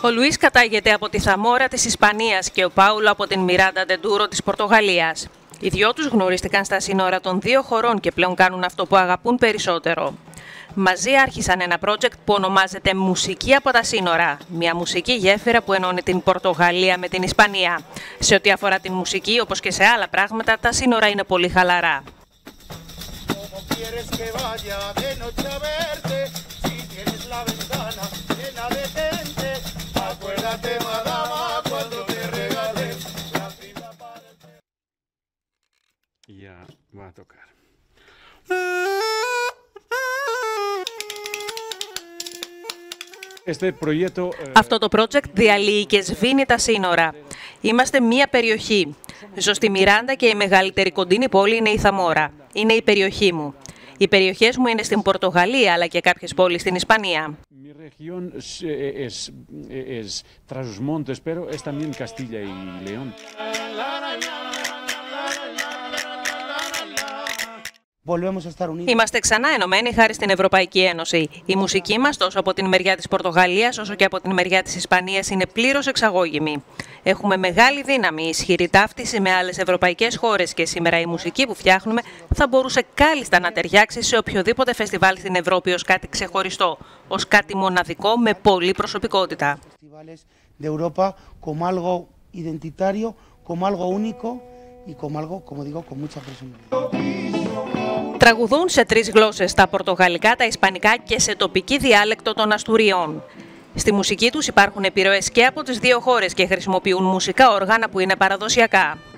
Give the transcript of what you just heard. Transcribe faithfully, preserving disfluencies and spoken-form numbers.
Ο Λουίς κατάγεται από τη Θαμόρα της Ισπανίας και ο Πάουλο από την Μιράντα ντε Ντούρο της Πορτογαλίας. Οι δυο τους γνωρίστηκαν στα σύνορα των δύο χωρών και πλέον κάνουν αυτό που αγαπούν περισσότερο. Μαζί άρχισαν ένα project που ονομάζεται «Μουσική από τα σύνορα». Μια μουσική γέφυρα που ενώνει την Πορτογαλία με την Ισπανία. Σε ό,τι αφορά την μουσική, όπως και σε άλλα πράγματα, τα σύνορα είναι πολύ χαλαρά. Ya va a tocar. Αυτό το project διαλύει και σβήνει τα σύνορα. Είμαστε μία περιοχή. Ζω στη Μιράντα και η μεγαλύτερη κοντινή πόλη είναι η Θαμόρα. Είναι η περιοχή μου. Οι περιοχές μου είναι στην Πορτογαλία, αλλά και κάποιες πόλεις στην Ισπανία. Είμαστε ξανά ενωμένοι χάρη στην Ευρωπαϊκή Ένωση. Η μουσική μας, τόσο από την μεριά της Πορτογαλίας όσο και από την μεριά της Ισπανίας, είναι πλήρως εξαγώγημη. Έχουμε μεγάλη δύναμη, ισχυρή ταύτιση με άλλες ευρωπαϊκές χώρες και σήμερα η μουσική που φτιάχνουμε θα μπορούσε κάλλιστα να ταιριάξει σε οποιοδήποτε φεστιβάλ στην Ευρώπη ως κάτι ξεχωριστό, ως κάτι μοναδικό με πολλή προσωπικότητα. Τραγουδούν σε τρεις γλώσσες, τα πορτογαλικά, τα ισπανικά και σε τοπική διάλεκτο των Αστουριών. Στη μουσική τους υπάρχουν επιρροές και από τις δύο χώρες και χρησιμοποιούν μουσικά όργανα που είναι παραδοσιακά.